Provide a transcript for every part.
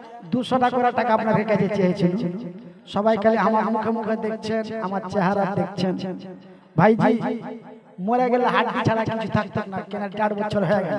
200 করে টাকা আপনার কাছে চেয়েছিল। সবাই খালি আমার মুখে মুখে দেখছেন, আমার চেহারা দেখছেন। ভাইজি মরে গেলে হাড্ডি ছাড়া কিছু থাকতো না, কেন 4 বছর হয়ে গেল।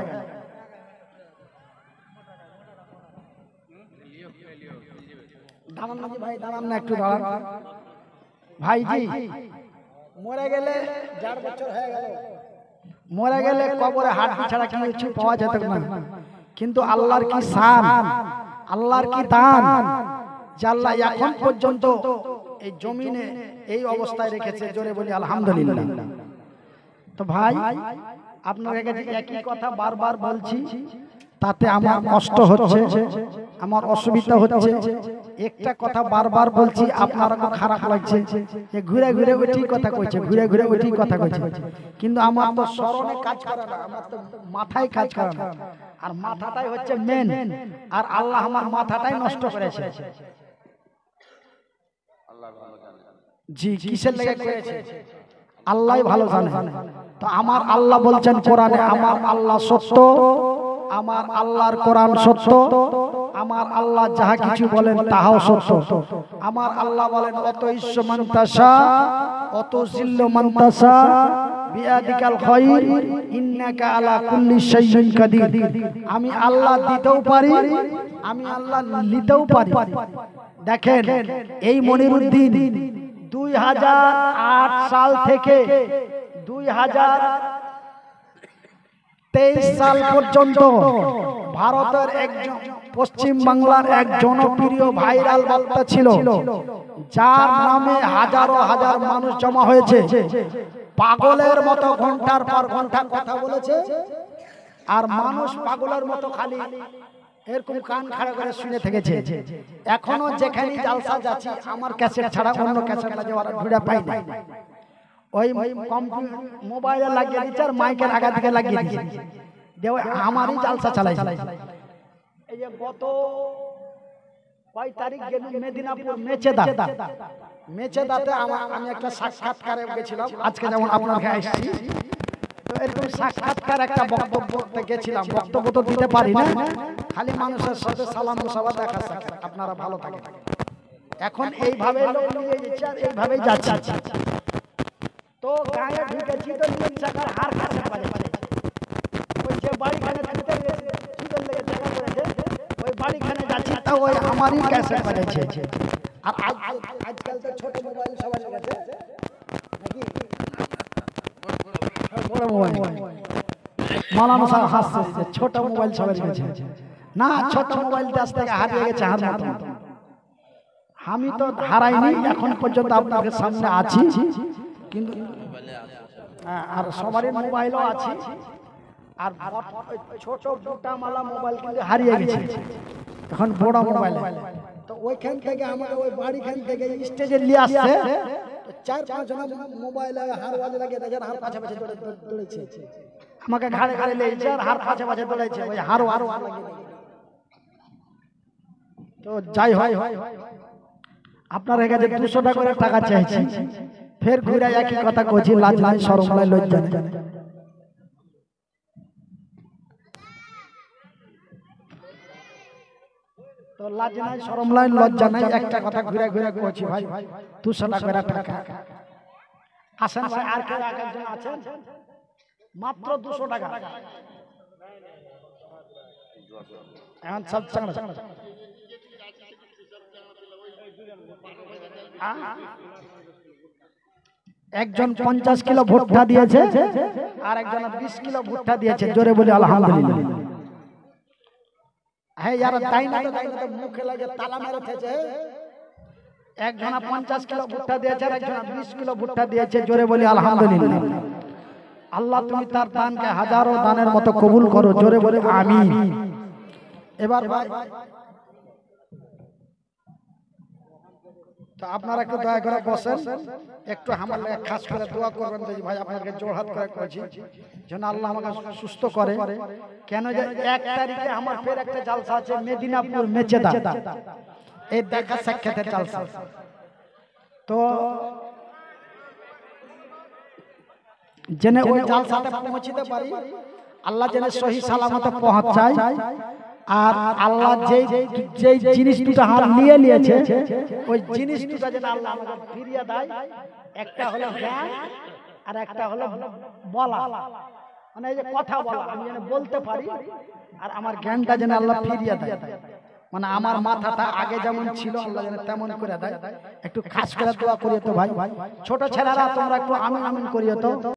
দাঁড়ান না ভাই, দাঁড়ান না, একটু দাঁড়ান ভাইজি। মরে গেলে 4 বছর হয়ে গেল, মরে গেলে কবরে হাড্ডি ছাড়া কিছু পাওয়া যেত না। কিন্তু আল্লাহর কি শান, আল্লাহর কি দান, যে আল্লাহ এখন পর্যন্ত এই জমিনে এই অবস্থায় রেখেছে। জোরে বলি আলহামদুলিল্লাহ। তো ভাই আপনার কাছে একই কথা বারবার বলছি, তাতে আমার কষ্ট হচ্ছে, আমার অসুবিধা হচ্ছে। একটা কথা বারবার বলছি, আপনারও খারাপ লাগছে যে ঘুরে ঘুরে ওইটি কথা কইছে, ঘুরে ঘুরে ওইটি কথা কইছে। কিন্তু আমার তো স্মরণে কাজ করে না, আমার তো মাথায় কাজ করে না। আর মাথাটাই হচ্ছে মেন, আর আল্লাহ আমার মাথাটাই নষ্ট করেছে। জি, কিসের লেগে করেছে আল্লাহই ভালো জানে। তো আমার আল্লাহ বলছেন কোরআনে, আমার আল্লাহ সত্য, আমার আল্লাহর কোরআন সত্য, আমার আল্লাহ যাহা কিছু বলেন তাহাও সত্য। আমার আল্লাহ বলেন অত ইস্য মান্তাসা অত জিল্ল মান্তাসা বিয়াদিকাল খায়র ইন্নাকা আলা কুল্লি শাইইন কাদির। আমি আল্লাহ দিতেও পারি, আমি আল্লাহ নিতেও পারি। দেখেন এই মনিরুদ্দিন 2008 সাল থেকে 2023 সাল পর্যন্ত ভারতের একজন, পশ্চিম বাংলার এক জনপ্রিয় ভাইরাল বক্তা ছিল, যার নামে হাজারো হাজার মানুষ জমা হয়েছে। পাগলের মতো ঘন্টার পর ঘন্টা কথা বলেছে, আর মানুষ পাগলের মতো খালি এরকম কান খাড়া করে শুনে থেকেছে। এখনো যেখানে জালসা যাচ্ছে আমার ক্যাসেট ছাড়া অন্য ক্যাসেট বাজাবার ভিড়া পাই না। ওই মোবাইলে লাগিয়ে দিচ্ছে আর মাইকের আগা থেকে লাগিয়ে দিচ্ছে, আমারই জালসা চালাই। এই যে গত কয় তারিখ গেল মেদিনীপুর মেচেদাতে আমি একটা সাক্ষাৎকারে গেছিলাম। আজকে যেমন আপনার কাছে আসছি, তো এরকম সাক্ষাৎকার একটা বক্তব্য গেছিলাম। বক্তব্য তো দিতে পারি না, খালি মানুষের সাথে সালাম মুসাফা দেখা সাক্ষাৎ। আপনারা ভালো থাকেন। এখন এইভাবে লোক নিয়ে যাচ্ছে আর এইভাবেই যাচ্ছে। তো গায়ে ঢুকেছি তো নিয়ে চাকার হার কাছে বাজে, ওই যে বাড়িখানে ঢুকতে গেছে চুদের লেগে জায়গা করেছে, ওই বাড়িখানে যাচ্ছি তা ওই আমারই ক্যাসেট বাজেছে। আর আজকাল তো ছোট মোবাইল সবাই লেগেছে নাকি, বড় মোবাইল মালানো সব হাসছে, ছোট মোবাইল সবাই লেগেছে না। ছোট মোবাইল দেশ থেকে হারিয়ে গেছে হার মতো। আমি তো হারাইনি এখন পর্যন্ত, আপনাদের সামনে আছি, কিন্তু আর সবারই মোবাইলও আছে। আর ছোট দুটা মালা মোবাইল কিন্তু হারিয়ে গেছে, এখন বড় মোবাইল। তো ওইখান থেকে আমাকে ওই বাড়িখান থেকে স্টেজে নিয়ে আসছে, 4-5 জন মোবাইল হার বাজে লাগিয়ে দেখেন, হার পাশে পাশে দৌড়েছে, আমাকে ঘাড়ে ঘাড়ে লেগেছে আর হার পাশে পাশে দৌড়েছে, ওই হারও লাগিয়ে। তো যাই হয়, আপনার কাছে 200 টাকা করে টাকা চাইছি, ফের ঘুরে একই কথা কইছি, লাজ নাই শরম নাই লজ্জা নাই। তো লাজ নাই শরম নাই লজ্জা নাই, একটা কথা ঘুরে ঘুরে কইছি ভাই 200 টাকা করে টাকা। আসেন ভাই, আর কেউ একজন আছেন? মাত্র 200 টাকা। এখন সব চাংড়া একজন 50 কিলো ভুট্টা দিয়েছে, আর একজন 20 কিলো ভুট্টা দিয়েছে। জোরে বলি আলহামদুলিল্লাহ। হ্যাঁ यार, তাই না তো মুখে লাগে তালা মেরে থেছে। একজন 50 কিলো ভুট্টা দিয়েছে আর একজন 20 কিলো ভুট্টা দিয়েছে। জোরে বলি আলহামদুলিল্লাহ। আল্লাহ তুমি তার দানকে হাজারো দানের মতো কবুল করো। জোরে বলি আমিন। এবার ভাই তো আপনারা একটু দয়া করে বসেন, একটু আমার লাগে খাস করে দোয়া করবেন যে ভাই আপনাকে জোড়হাত করে কইছি যেন আল্লাহ আমাকে সুস্থ করে। কেন যে 1 তারিখে আমার ফের একটা জালসা আছে মেদিনীপুর মেচেদা, এই দেখা সাক্ষাতের জালসা। তো জেনে ওই জালসাতে পৌঁছতে পারি, আল্লাহ যেন সহি সালামতে পৌঁছায়। আর আল্লাহ যেই জিনিস দুটো হাত নিয়ে নিয়েছে ওই জিনিস দুটো যেন আল্লাহ আমাদের ফিরিয়ে দেয়। একটা হলো জ্ঞান আর একটা হলো বলা, মানে এই যে কথা বলা, আমি যেন বলতে পারি, আর আমার জ্ঞানটা যেন আল্লাহ ফিরিয়ে দেয়। মানে আমার মাথাটা আগে যেমন ছিল আল্লাহ যেন তেমন করে দেয়। একটু খাস করে দোয়া করিও তো ভাই, ছোট ছেলেরা তোমরা একটু আমিন আমিন করিও তো।